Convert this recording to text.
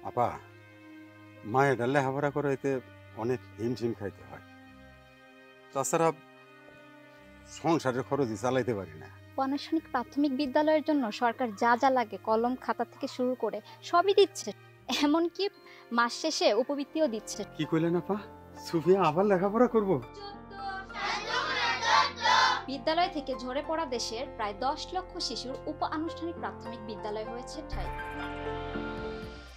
আপা, মায়ের লেখাপড়া করাইতে অনেক হিমশিম খাইতে হয়। তাছাড়া সংসারের খরচই চালাইতে পারি না। আনুষ্ঠানিক প্রাথমিক বিদ্যালয়ের জন্য সরকার যা যা লাগে কলম খাতা থেকে শুরু করে সবই দিচ্ছে, এমনকি মাস শেষে উপবৃত্তিও দিচ্ছে। কি কইলেন আপা? সুফিয়া আবার লেখাপড়া করব? বিদ্যালয় থেকে ঝরে পড়া দেশের প্রায় 10 লক্ষ শিশুর উপ আনুষ্ঠানিক প্রাথমিক বিদ্যালয় হয়েছে ঠাঁই।